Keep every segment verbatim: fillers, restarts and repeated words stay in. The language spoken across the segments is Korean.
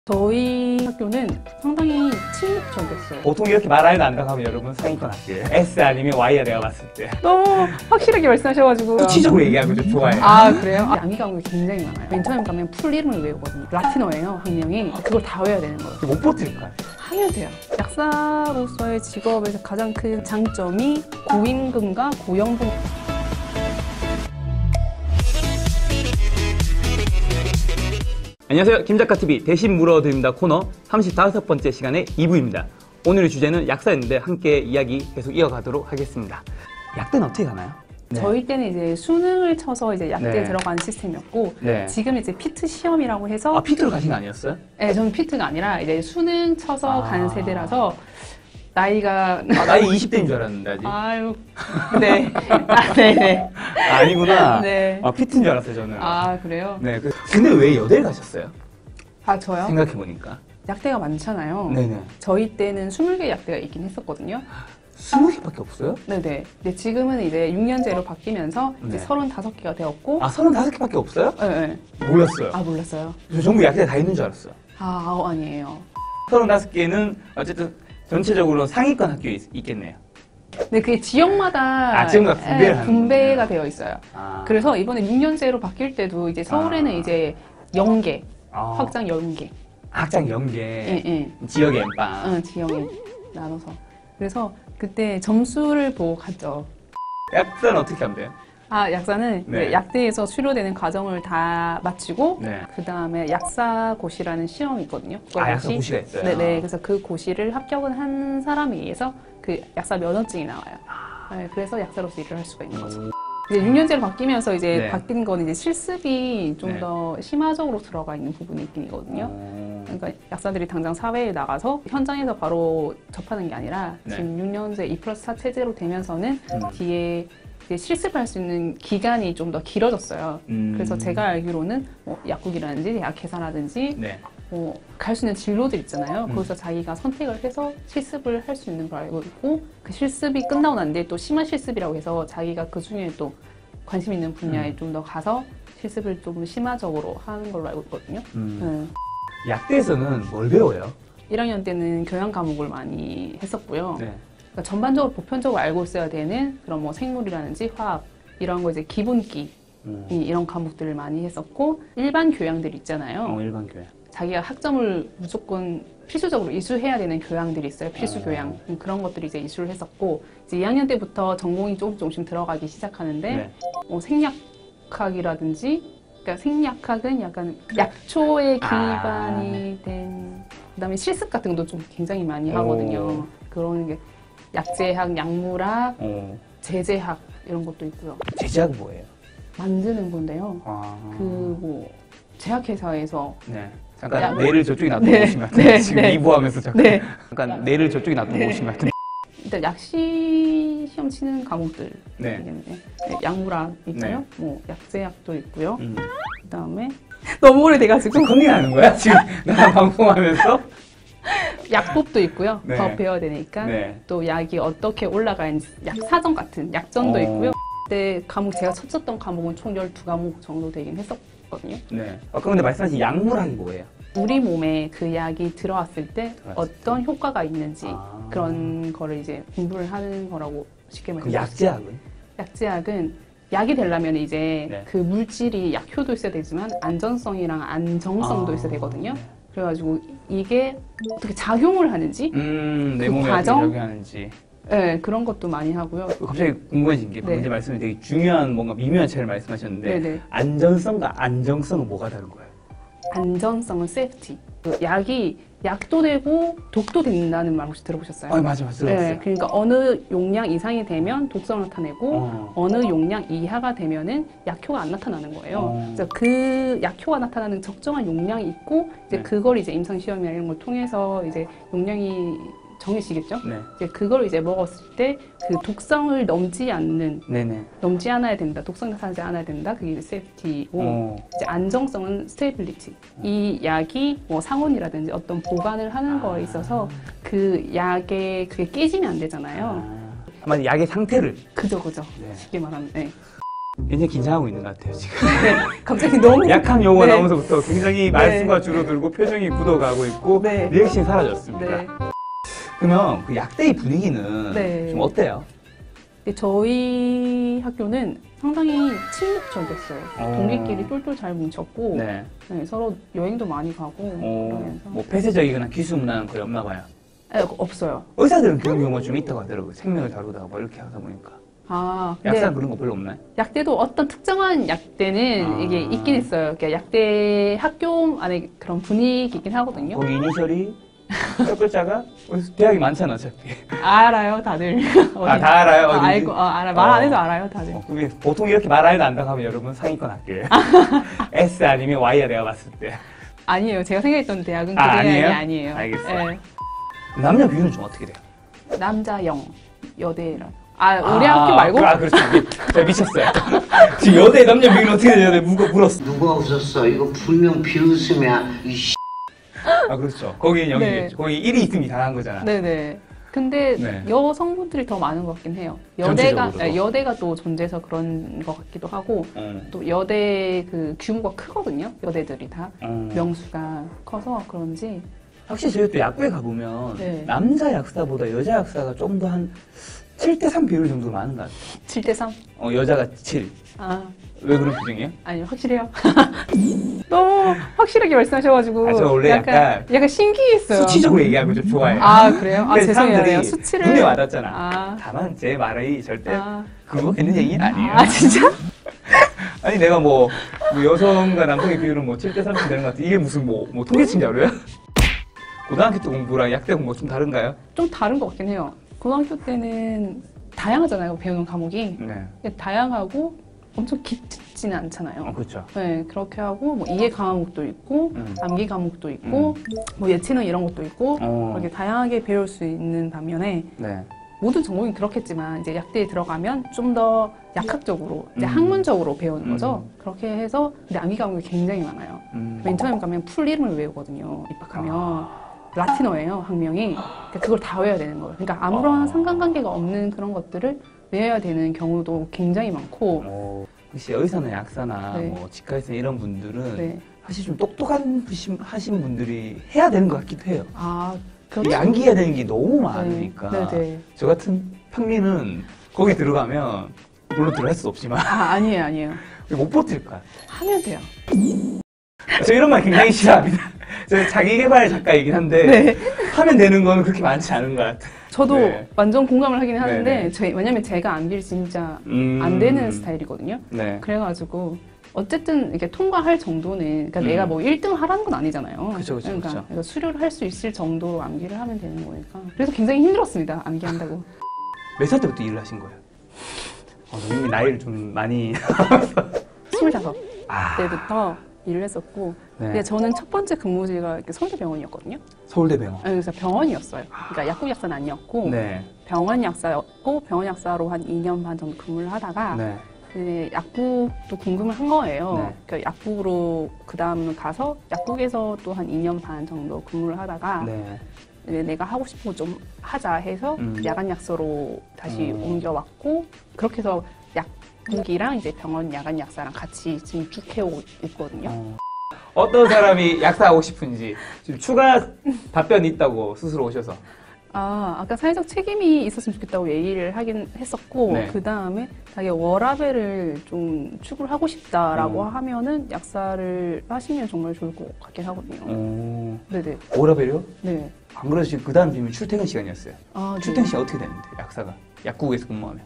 저희 학교는 상당히 친목적이었어요. 보통 이렇게 말하는 안다고 하면 여러분 상위권 학교예요. S 아니면 Y야 내가 봤을 때. 너무 확실하게 말씀하셔가지고 구체적으로 얘기하는 거 좀 좋아해요. 아 그래요? 아, 양희 과목이 굉장히 많아요. 맨 처음 가면 풀 이름을 외우거든요. 라틴어예요, 학명이. 그걸 다 외워야 되는 거예요. 못 버틸 것 같아요. 하면 돼요. 약사로서의 직업에서 가장 큰 장점이 고임금과 고연봉. 안녕하세요. 김작가티비 대신 물어드립니다 코너 삼십오 번째 시간의 이 부입니다. 오늘의 주제는 약사였는데 함께 이야기 계속 이어가도록 하겠습니다. 약대는 어떻게 가나요? 네. 저희 때는 이제 수능을 쳐서 이제 약대에 네. 들어가는 시스템이었고, 네. 지금 이제 피트 시험이라고 해서. 아, 피트로 가신 거 아니었어요? 네, 저는 피트가 아니라 이제 수능 쳐서 아. 간 세대라서 나이가. 아, 나이 이십 대인 줄 알았는데 아직. 아유, 네. 아, 네네. 아, 아니구나. 네. 아, 피트인 줄 알았어요, 저는. 아, 그래요? 네. 그, 근데 왜 여대를 가셨어요? 아, 저요? 생각해보니까. 약대가 많잖아요. 네네. 저희 때는 스무 개 약대가 있긴 했었거든요. 스무 개밖에 없어요? 네네. 근데 지금은 이제 육 년제로 바뀌면서 이제 네. 서른다섯 개가 되었고. 아, 서른다섯 개밖에 없어요? 네, 네. 몰랐어요. 아, 몰랐어요. 저 전부 약대 다 있는 줄 알았어요. 아, 어, 아니에요. 서른다섯 개는 어쨌든 전체적으로 상위권 학교에 있, 있겠네요. 근데 그게 지역마다 아, 지역마다 분배를 예, 하는 분배가 거군요. 되어 있어요. 아. 그래서 이번에 육 년제로 바뀔 때도 이제 서울에는 아. 이제 영 개, 아. 확장 열 개. 학장 연계, 예, 예. 지역의 엠빵. 응, 지역에 나눠서. 그래서 그때 점수를 보고 갔죠. 약사는 어떻게 하면 돼요? 아, 약사는 네. 이제 약대에서 수료되는 과정을 다 마치고, 네. 그 다음에 약사고시라는 시험이 있거든요. 아, 약사고시가 있어요? 네네. 그래서 그 고시를 합격을 한 사람에 의해서 그 약사 면허증이 나와요. 아. 네, 그래서 약사로서 일을 할 수가 있는 거죠. 이제 육 년제로 바뀌면서 이제 네. 바뀐 건 이제 실습이 좀 네. 더 심화적으로 들어가 있는 부분이 있긴 있거든요. 음. 그러니까 약사들이 당장 사회에 나가서 현장에서 바로 접하는 게 아니라 네. 지금 육 년제 이 플러스 사 체제로 되면서는 음. 뒤에 이제 실습할 수 있는 기간이 좀 더 길어졌어요. 음. 그래서 제가 알기로는 뭐 약국이라든지 약회사라든지 네. 뭐 갈 수 있는 진로들 있잖아요. 음. 거기서 자기가 선택을 해서 실습을 할 수 있는 걸 알고 있고, 그 실습이 끝나고 난 뒤에 또 심화 실습이라고 해서 자기가 그 중에 또 관심 있는 분야에 음. 좀 더 가서 실습을 좀 심화적으로 하는 걸로 알고 있거든요. 음. 네. 약대에서는 뭘 배워요? 일 학년 때는 교양 과목을 많이 했었고요. 네. 그러니까 전반적으로 보편적으로 알고 있어야 되는 그런 뭐 생물이라든지 화학 이런 거 이제 기본기 음. 이런 과목들을 많이 했었고, 일반 교양들 있잖아요. 어, 일반 교양. 자기가 학점을 무조건 필수적으로 이수해야 되는 교양들이 있어요. 필수 어. 교양. 음, 그런 것들이 이제 이수를 했었고, 이제 이 학년 때부터 전공이 조금 조금씩 들어가기 시작하는데, 네. 뭐 생약학이라든지, 그러니까 생약학은 약간 약초에 기반이 아. 된, 그다음에 실습 같은 것도 좀 굉장히 많이 하거든요. 오. 그런 게 약제학, 약물학, 어. 제제학 이런 것도 있고요. 제작은 뭐예요? 만드는 건데요. 아. 그 뭐 제약회사에서 네. 잠깐 야, 뇌를 저쪽에 놔두고 네, 오신 것 같은데 네, 지금 네. 이부하면서 잠깐 네. 잠깐 뇌를 저쪽에 놔두고 네. 오신 것 같은데. 일단 약시 시험 치는 과목들 네. 되겠네. 네, 약물학 있고요. 네. 뭐 약제학도 있고요. 음. 그다음에 너무 오래돼가지고 지금 컨닝하는 거야? 지금 나랑 방송하면서? 약법도 있고요. 네. 더 배워야 되니까. 네. 또 약이 어떻게 올라가는지 약 사전 같은 약전도 어. 있고요. 그때 과목 제가 쳤었던 과목은 총 열두 과목 정도 되긴 했었거든요. 네. 아까 근데 말씀하신 약물학이 뭐예요? 우리 몸에 그 약이 들어왔을 때 들어왔을 어떤 효과가 있는지 아. 그런 거를 이제 공부를 하는 거라고 쉽게 그럼 말해요. 약제학은? 약제약은 약이 되려면 이제 네. 그 물질이 약효도 있어야 되지만 안전성이랑 안정성도 아. 있어야 되거든요. 그래가지고 이게 어떻게 작용을 하는지, 음, 내 그 몸에 과정? 어떻게 적용하는지. 네, 그런 것도 많이 하고요. 갑자기 궁금해진 게 네. 먼저 말씀이 되게 중요한 뭔가 미묘한 차이를 말씀하셨는데 네네. 안전성과 안정성은 뭐가 다른 거예요? 안전성은 세이프티. 그 약이 약도 되고 독도 된다는 말 혹시 들어보셨어요? 아, 맞아, 맞아. 들어봤어요. 네, 그러니까 어느 용량 이상이 되면 독성을 나타내고 어. 어느 용량 이하가 되면은 약효가 안 나타나는 거예요. 어. 그래서 그 약효가 나타나는 적정한 용량이 있고 이제 네. 그걸 이제 임상 시험이나 이런 걸 통해서 이제 용량이 정해지겠죠. 네. 이제 그걸 이제 먹었을 때 그 독성을 넘지 않는 네네. 넘지 않아야 된다. 독성 나타나지 않아야 된다. 그게 이제 세이프티고 어. 이제 안정성은 스테이빌리티. 이 약이 뭐 상온이라든지 어떤 보관을 하는 아. 거에 있어서 그 약에 그게 깨지면 안 되잖아요. 아. 한마디 약의 상태를. 그죠, 그죠. 네. 쉽게 말하면. 네. 굉장히 긴장하고 있는 것 같아요, 지금. 네, 갑자기 너무 약한 용어 네. 나오면서부터 굉장히 말수가 줄어들고 표정이 굳어가고 있고 네. 리액션이 사라졌습니다. 네. 그러면 그 약대의 분위기는 네. 좀 어때요? 근데 저희 학교는 상당히 친목적이었어요. 어. 동기끼리 똘똘 잘 뭉쳤고 네. 네, 서로 여행도 많이 가고 어, 그러면서 뭐 폐쇄적이거나 기수문화는 거의 없나 봐요. 네, 없어요. 의사들은 의사들은 그런 경우가 좀 있다고 하더라고요. 생명을 다루다가 뭐 이렇게 하다 보니까. 아, 근데 약사는 그런 거 별로 없나요? 약대도 어떤 특정한 약대는 아. 이게 있긴 있어요. 그러니까 약대 학교 안에 그런 분위기이긴 하거든요. 거기 이니셜이 첫 글자가 대학이 많잖아 어차피. 알아요, 다들. 아, 다 알아요? 아, 어딘지? 알고, 어, 알아. 말 안 어. 해도 알아요, 다들. 어, 그게 보통 이렇게 말 안 해도 안다고 하면 여러분 상위권 학교예요. S 아니면 Y야 내가 봤을 때. 아니에요. 제가 생각했던 대학은 그 아, 대학이 아니에요? 아니에요. 알겠어요. 네. 남녀 비율은 좀 어떻게 돼요? 남자 영, 여대라. 아, 우리 학교 말고? 아, 그렇죠. 미, 제가 미쳤어요. 지금 여대 남녀 비율은 어떻게 돼요? 내가 물어, 물었어. 누가 웃었어? 이거 분명 비웃음이야. 이 씨. 아, 그렇죠. 거기는 영이겠죠. 네. 거기 일이 있으면 잘한 거잖아. 네네. 근데 네. 여성분들이 더 많은 것 같긴 해요. 여대가 전체적으로도? 네, 여대가 또 존재해서 그런 것 같기도 하고 어. 또 여대 그 규모가 크거든요. 여대들이 다 어. 명수가 커서 그런지 확실히 저희 또 약국에 가보면 네. 남자 약사보다 여자 약사가 좀 더 한 칠 대 삼 비율 정도 많은 것 같아요. 칠 대 삼. 어, 여자가 칠. 아, 왜 그런 표정이에요? 아니요, 확실해요. 너무 확실하게 말씀하셔가지고 아, 저 원래 약간 약간 신기했어요. 수치적으로 얘기하는 거 좀 좋아해요. 아, 그래요? 아, 근데 죄송해요. 사람들이 내가 수치를 눈에 와닿잖아. 아, 다만 제 말이 절대 아, 그거 있는 얘기는 아니에요. 아 진짜? 아니 내가 뭐, 뭐 여성과 남성의 비율은 뭐 칠 대 삼 되는 것 같아. 이게 무슨 뭐, 뭐 통계치 자료야? 고등학교 때 공부랑 약대 공부 좀 다른가요? 좀 다른 것 같긴 해요. 고등학교 때는 다양하잖아요, 배우는 과목이. 네. 다양하고 엄청 깊지는 않잖아요. 어, 그렇죠. 네, 그렇게 하고 뭐 이해 과목도 있고 음. 암기 과목도 있고 뭐 예체능 이런 것도 있고 어. 그렇게 다양하게 배울 수 있는 반면에 네. 모든 전공이 그렇겠지만 이제 약대에 들어가면 좀 더 약학적으로 이제 음. 학문적으로 배우는 음. 거죠. 그렇게 해서 근데 암기 과목이 굉장히 많아요. 음. 맨 처음 가면 풀 이름을 외우거든요. 입학하면 라틴어예요, 학명이. 그러니까 그걸 다 외워야 되는 거예요. 그러니까 아무런 아. 상관관계가 없는 그런 것들을 외워야 되는 경우도 굉장히 많고. 어, 혹시 의사나 약사나 네. 뭐 치과의사 이런 분들은 네. 사실 좀 똑똑한 분신- 하신 분들이 해야 되는 것 같기도 해요. 아, 이 그렇죠. 암기해야 되는 게 너무 많으니까. 네, 네. 저 같은 평민은 거기 들어가면 물론 들어갈 수 없지만 아, 아니에요, 아니에요. 못 버틸 거야. 하면 돼요. 저 이런 말 굉장히 싫어합니다. 저 자기개발 작가이긴 한데 네. 하면 되는 건 그렇게 많지 않은 것 같아요. 저도 네. 완전 공감을 하긴 하는데, 네, 네. 저, 왜냐면 제가 암기를 진짜 음. 안 되는 스타일이거든요. 네. 그래가지고, 어쨌든 이렇게 통과할 정도는, 그러니까 음. 내가 뭐 일 등 하라는 건 아니잖아요. 그쵸, 그쵸, 그러니까, 그쵸. 그러니까 수료를 할 수 있을 정도로 암기를 하면 되는 거니까. 그래서 굉장히 힘들었습니다, 암기한다고. 몇 살 때부터 일을 하신 거예요? 어, 이미 나이를 좀 많이. 스물다섯 아, 때부터 일을 했었고, 네. 근데 저는 첫 번째 근무지가 이렇게 서울대병원이었거든요. 서울대병원. 아니, 그래서 병원이었어요. 그러니까 약국 약사는 아니었고, 네. 병원 약사였고, 병원 약사로 한 이 년 반 정도 근무를 하다가, 네. 이제 약국도 궁금을 한 거예요. 네. 그러니까 약국으로 그 다음 가서 약국에서 또 한 이 년 반 정도 근무를 하다가 네. 이제 내가 하고 싶은 거 좀 하자 해서 음. 야간 약사로 다시 음. 옮겨왔고 그렇게 해서 약국이랑 이제 병원 야간 약사랑 같이 지금 쭉 해오고 있거든요. 어. 어떤 사람이 약사하고 싶은지 지금 추가 답변이 있다고 스스로 오셔서. 아, 아까 사회적 책임이 있었으면 좋겠다고 얘기를 하긴 했었고, 네. 그 다음에 자기 워라밸을 좀 추구를 하고 싶다라고 어. 하면은 약사를 하시면 정말 좋을 것 같긴 하거든요. 어. 네네. 오라벨이요? 네. 안 그래도 지금 그 다음 주면 출퇴근 시간이었어요. 아, 네. 출퇴근 시간 어떻게 되는데, 약사가? 약국에서 근무하면.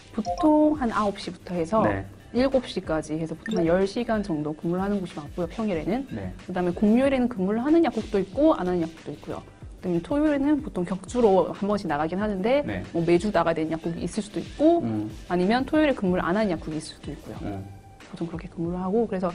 보통 한 아홉 시부터 해서 네. 일곱 시까지 해서 보통 한 열 시간 정도 근무를 하는 곳이 많고요, 평일에는. 네. 그 다음에 공휴일에는 근무를 하는 약국도 있고, 안 하는 약국도 있고요. 그다음에 토요일에는 보통 격주로 한 번씩 나가긴 하는데, 네. 뭐 매주 나가야 되는 약국이 있을 수도 있고, 음. 아니면 토요일에 근무를 안 하는 약국이 있을 수도 있고요. 음. 보통 그렇게 근무를 하고, 그래서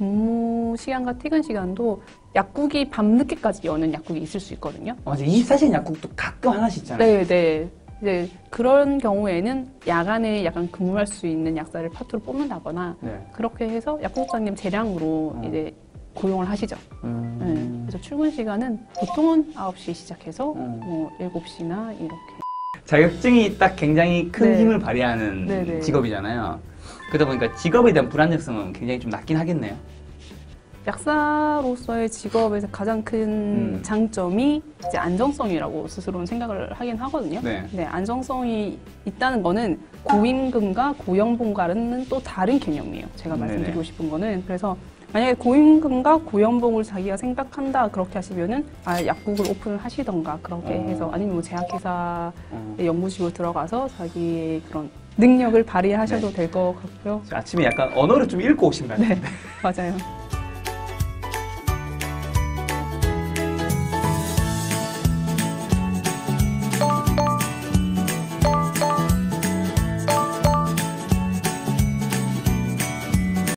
근무 시간과 퇴근 시간도 약국이 밤늦게까지 여는 약국이 있을 수 있거든요. 맞아. 이십사 시간 약국도 가끔 하나씩 있잖아요. 네, 네. 이제 그런 경우에는 야간에 약간 근무할 수 있는 약사를 파트로 뽑는다거나, 네. 그렇게 해서 약국장님 재량으로 음. 이제 고용을 하시죠. 음. 네. 그래서 출근 시간은 보통은 아홉 시 시작해서 음. 뭐 일곱 시나 이렇게. 자격증이 딱 굉장히 큰 네. 힘을 발휘하는 네네. 직업이잖아요. 그러다 보니까 직업에 대한 불안정성은 굉장히 좀 낮긴 하겠네요. 약사로서의 직업에서 가장 큰 음. 장점이 이제 안정성이라고 스스로는 생각을 하긴 하거든요. 네. 안정성이 있다는 거는 고임금과 고연봉과는 또 다른 개념이에요. 제가 네네. 말씀드리고 싶은 거는. 그래서 만약에 고임금과 고연봉을 자기가 생각한다 그렇게 하시면은 아, 약국을 오픈을 하시던가 그렇게 어. 해서 아니면 뭐 제약회사의 어. 연구직으로 들어가서 자기의 그런 능력을 발휘하셔도 네. 될 것 같고요. 아침에 약간 언어를 좀 읽고 오신 것 같아요. 네, 맞아요.